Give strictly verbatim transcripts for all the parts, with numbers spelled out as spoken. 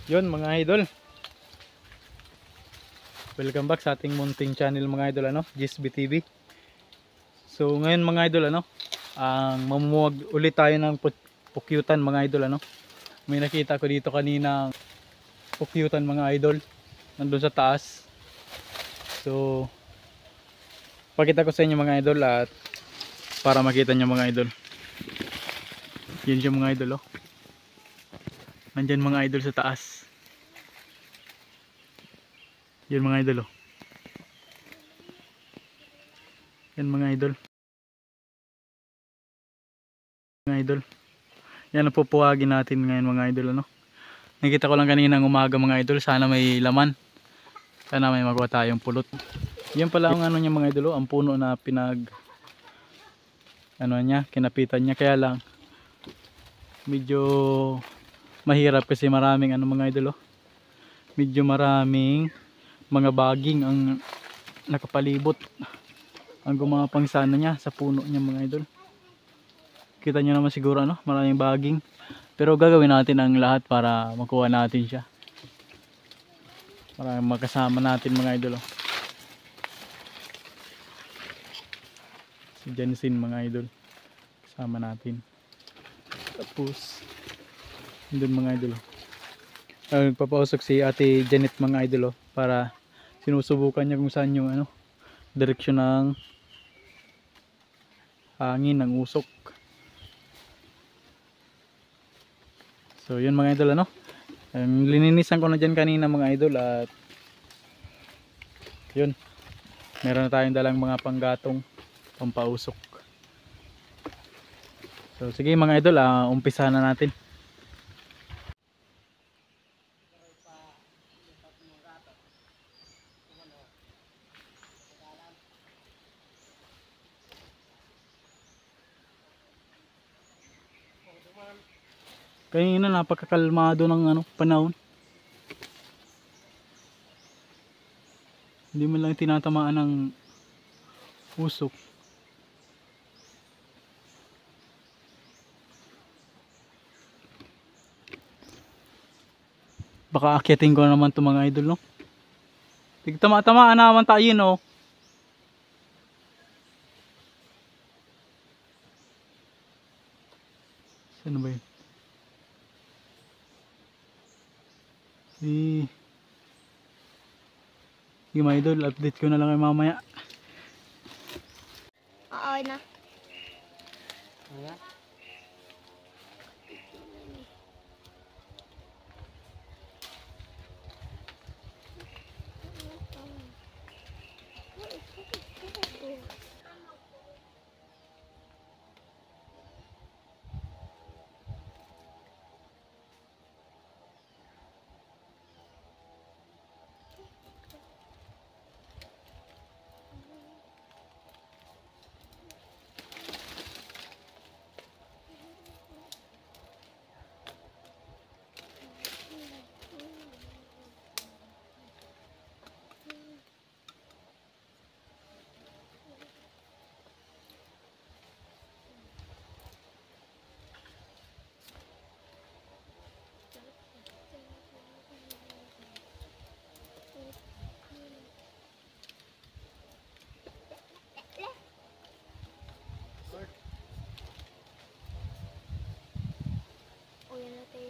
Yun mga idol, welcome back sa ating munting channel mga idol, ano, Gisby T V. So ngayon mga idol, ano, ang mamumuwag ulit tayo ng pukyutan mga idol, ano. May nakita ko dito kanina pukyutan mga idol, nandun sa taas. So pakita ko sa inyo mga idol, at para makita nyo mga idol. Yun siya mga idol, oh. Nandyan mga idol sa taas. Yun mga idol, oh. Yan mga idol. Mga idol. Yan ang pupuwagin natin ngayon mga idol, ano. Nakita ko lang kanina ng umaga mga idol, sana may laman. Sana may magawa tayong pulot. Yan pala ang ano niya mga idol, oh, ang puno na pinag ano niya, kinapitan niya. Kaya lang medyo mahirap kasi maraming ano mga idol, oh. Medyo maraming mga baging ang nakapalibot. Ang gumapang sana niya sa puno niya mga idol. Kita nyo naman siguro, ano, maraming baging. Pero gagawin natin ang lahat para makuha natin siya. Para makasama natin mga idol, oh. Si Jensen mga idol, kasama natin. Tapos doon mga idol, oh. Uh, nagpapausok si Ate Janet mga idol, oh, para sinusubukan niya kung saan yung ano, direksyon ng hangin ng usok. So yun mga idol, ano, um, lininisan ko na dyan kanina mga idol, at yun, meron na tayong dalang mga panggatong pampausok. So sige mga idol, uh, umpisa na natin. Kanina napakakalmado ng ano, panahon. Hindi man lang tinatamaan ng usok. Baka akyatin ko naman to mga idol, no. Tigtama-tamaan naman tayo, no. Saan ba yun? Eh, sige mga idol, update ko na lang kayo mamaya. Oo na. Uyan natin.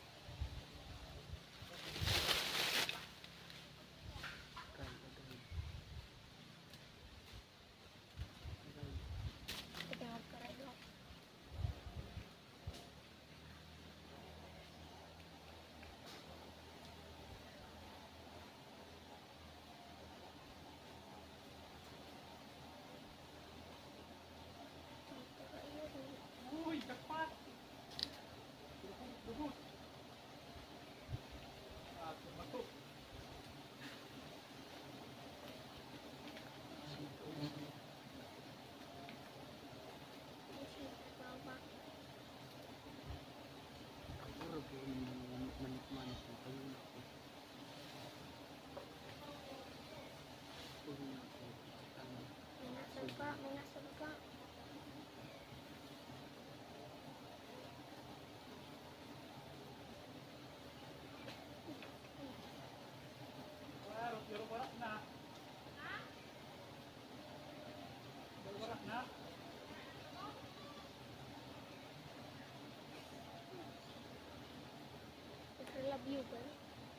May nasa baba. you, girl.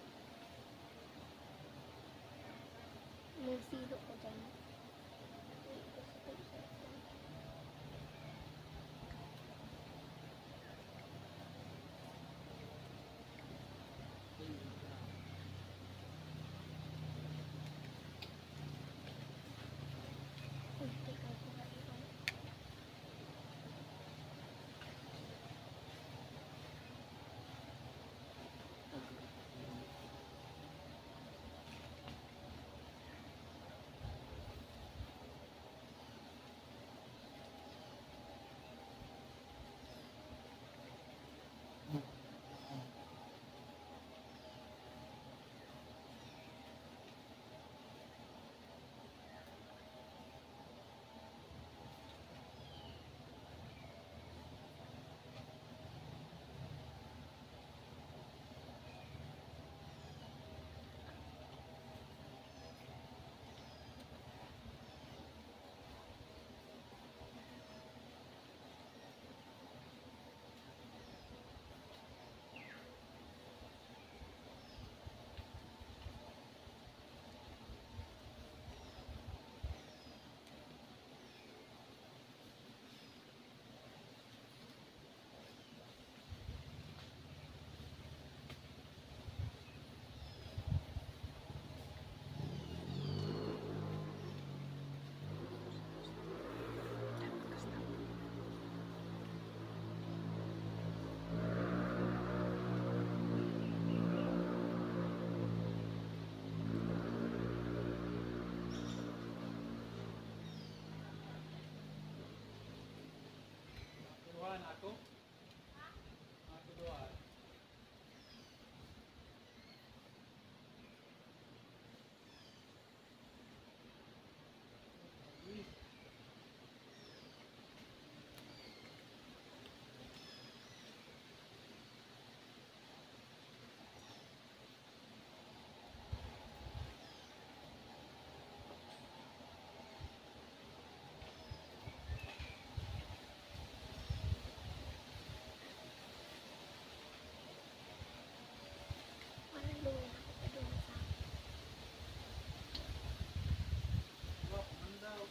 May silo ko dyan. Wait, gusto ko i-set lang. Uy, teka, teka, teka. Tuduhan ako? Ako tuduhan. Parang luwi na ako sa doon sa Wak, ano daw?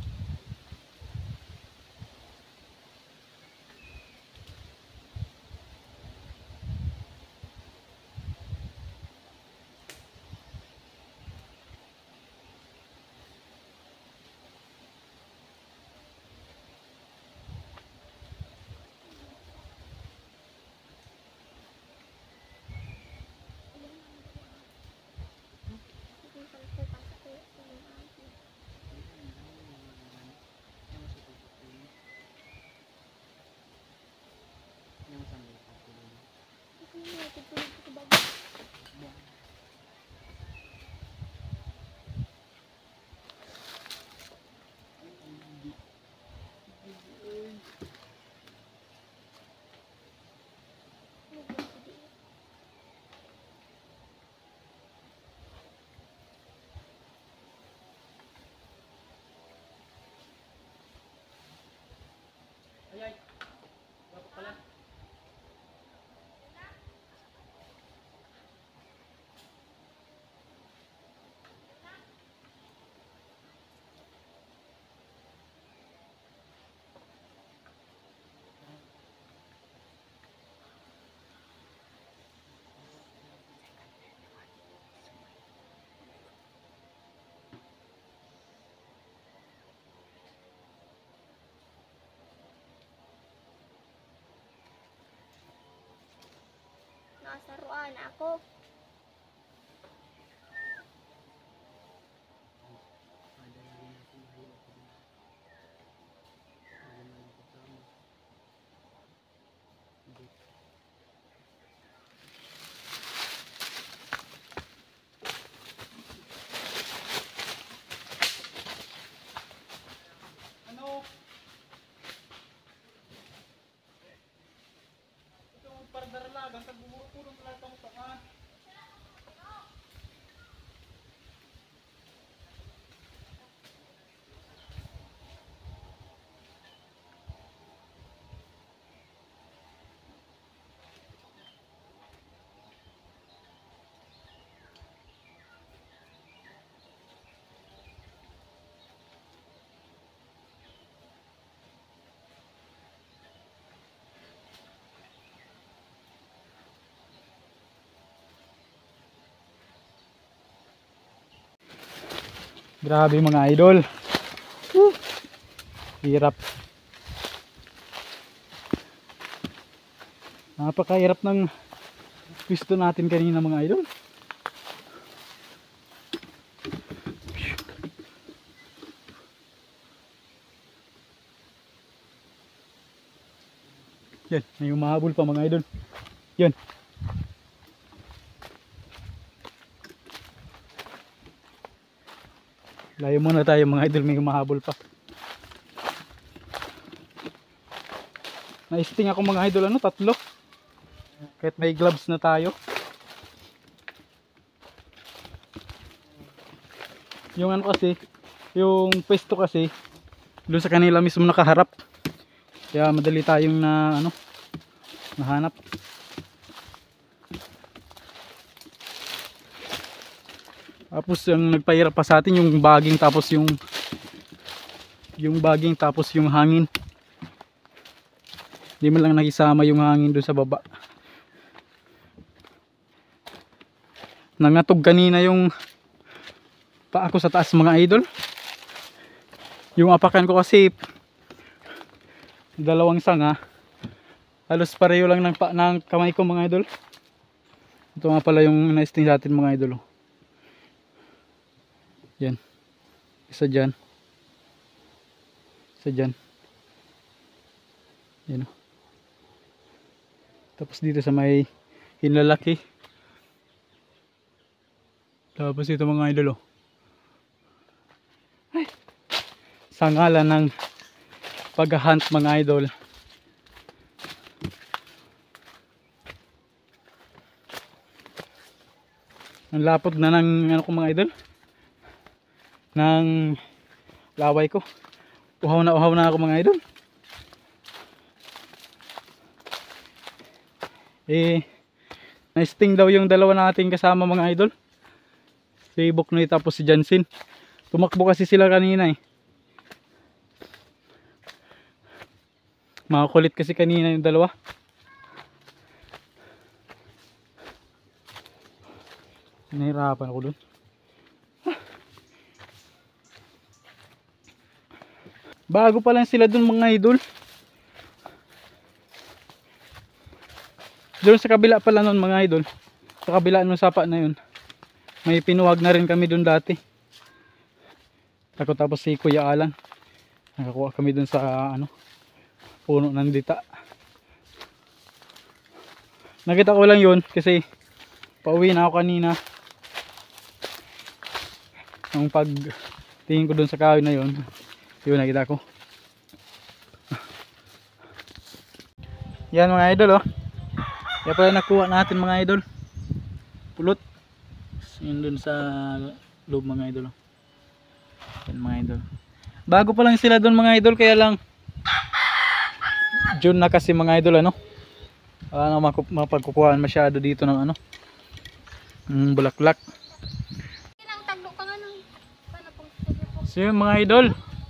ilan ang dalawa. Hindi ko po kasi kaya sa yung auntie. Ito yung mga tutulog ko sa bago. Nag-video. Ay ay. Dapat pala. Nasa ruan ako. Ano? Ito ang pardar lagang sa bumuro-puro ng lahat ng takan. Grabe mga idol. Woo! Hirap. Napakahirap ng pisto natin kanina mga idol. Yan, may umahabol pa mga idol. Yan. Layo muna tayo mga idol, may umahabol pa. Na-sting ako mga idol, ano, tatlo. Kahit may gloves na tayo. Yung ano kasi, yung pwesto kasi, doon sa kanila mismo nakaharap. Kaya madali tayong na ano, nahanap. Tapos yung nagpahirap pa sa atin yung baging tapos yung yung baging tapos yung hangin. Hindi man lang nakisama yung hangin doon sa baba. Nangatog kanina yung paa ko sa taas mga idol. Yung apakan ko kasi dalawang sanga, halos pareho lang ng, pa, ng kamay ko mga idol. Ito nga pala yung na-sting sa atin mga idol. Yan, isa dyan, isa dyan, yan o. Tapos dito sa may hinlalaki. Tapos ito mga idol o. Ay, sa ngalan ng pag-hunt mga idol, ang lapot na ng ano ko mga idol, ng laway ko. Uhaw na uhaw na ako mga idol. Eh, na-sting daw yung dalawa nating kasama mga idol, si Buknoy tapos si Jansin. Tumakbo kasi sila kanina eh. Makakulit kasi kanina yung dalawa. Nahirapan ako dun. Bago pa lang sila dun mga idol. Doon sa kabila pala nun mga idol, sa kabila ng sapa na yun, may pinuwag na rin kami dun dati. Ako tapos si Kuya Alan, nakakuha kami dun sa ano, puno ng dita. Nakita ko lang yun kasi pauwi na ako kanina. Ang pag tingin ko dun sa kahoy na yun, yun nakita ko. Yan mga idol oh. Yan pala nakuha natin mga idol. Pulot. Yun dun sa loob mga idol oh. Yan mga idol. Bago pa lang sila dun mga idol, kaya lang June na kasi mga idol ano. Wala na mapagkukuhaan masyado dito ng ano, ng bulaklak. So yun mga idol,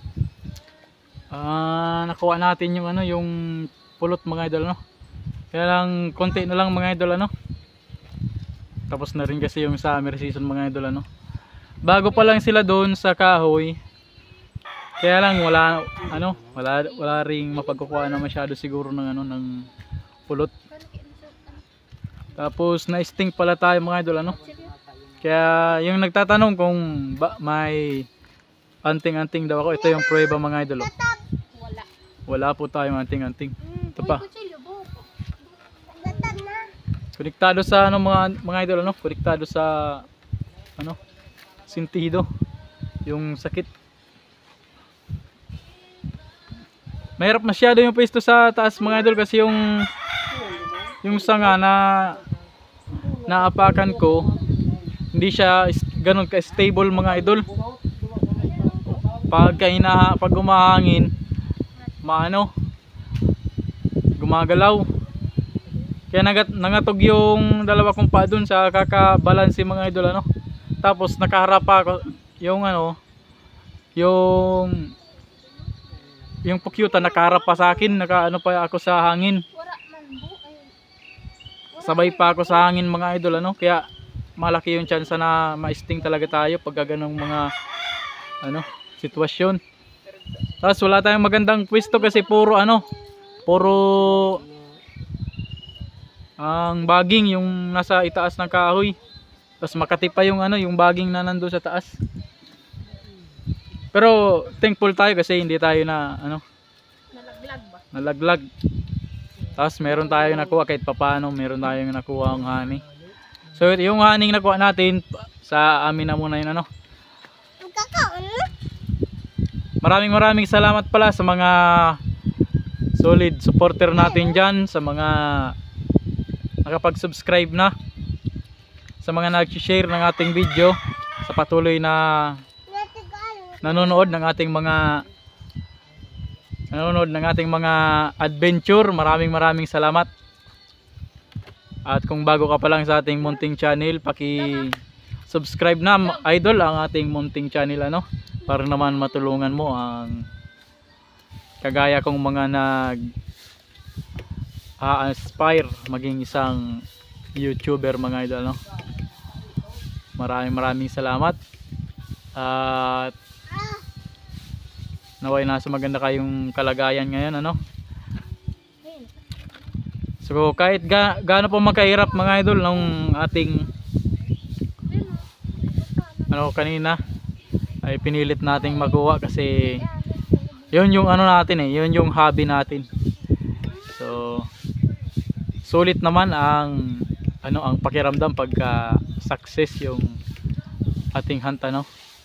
ah, nakuha natin yung ano, yung pulot mga idol no. Kaya lang konti na lang mga idol ano. Tapos na rin kasi yung summer season mga idol ano. Bago pa lang sila doon sa kahoy. Kaya lang wala ano, wala wala ring mapagkukuha na masyado siguro ng ano, ng pulot. Tapos na-sting pala tayo mga idol ano. Kaya yung nagtatanong kung ba, may anting-anting daw ako, ito yung prueba mga idol. Wala. Wala po tayong anting-anting. Ito pa. na. Konektado sa ano mga mga idol ano, konektado sa ano, sentido. Yung sakit. Mahirap masyado yung pwesto sa taas mga idol kasi yung yung sanga na naapakan ko, hindi siya ganun ka-stable mga idol. Pag kaina, pag umahangin, maano, gumagalaw. Kaya nagat, nangatog yung dalawa kong paa dun sa kakabalansi mga idol ano. Tapos nakaharap pa ako yung ano, yung yung pukyuta nakaharap pa sa akin, nakaano pa ako sa hangin. Sabay pa ako sa hangin mga idol ano. Kaya malaki yung chance na ma-sting talaga tayo pag ganung mga ano, sitwasyon. Tapos wala tayong magandang pwesto kasi puro ano, puro ang baging yung nasa itaas ng kahoy. Tapos makati pa yung ano, yung baging na nandoon sa taas. Pero thankful tayo kasi hindi tayo na ano, Nalaglag ba? nalaglag. Tapos meron tayong nakuha kahit papaano, meron tayong nakuha ang honey. So yung honey nakuha natin sa amin na muna yun ano. Magkakaon na? Maraming maraming salamat pala sa mga solid supporter natin dyan, sa mga nakapag-subscribe na, sa mga nag-share ng ating video, sa patuloy na nanonood ng ating mga nanonood ng ating mga adventure. Maraming maraming salamat. At kung bago ka pa lang sa ating munting channel, paki-subscribe na idol ang ating munting channel ano, para naman matulungan mo ang kagaya kong mga nag a-aspire maging isang YouTuber mga idol no. Maraming maraming salamat at naway nasa maganda kayong kalagayan ngayon ano. So kahit ga gaano po magkahirap mga idol nung ating ano kanina ay pinilit nating makuha kasi yun yung ano natin eh, yun yung hobby natin. So sulit naman ang ano ang pakiramdam pagka success yung ating hunt ano.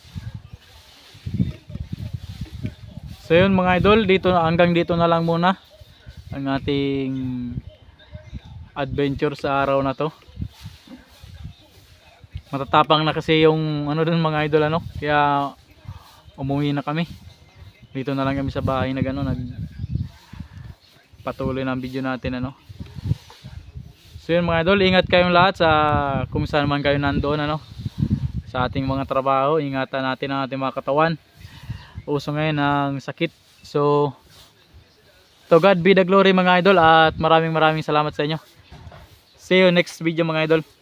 So yun mga idol, dito hanggang dito na lang muna ang ating adventure sa araw na to. Matatapang na kasi yung ano dun mga idol ano, kaya umuwi na kami. Dito na lang kami sa bahay na gano nag patuloy ng video natin ano. So yun mga idol, ingat kayong lahat sa kung saan man kayo nandoon ano, sa ating mga trabaho. Ingatan natin ang ating mga katawan. Uso ngayon ang sakit. So to God be the glory mga idol, at maraming maraming salamat sa inyo. See you next video mga idol.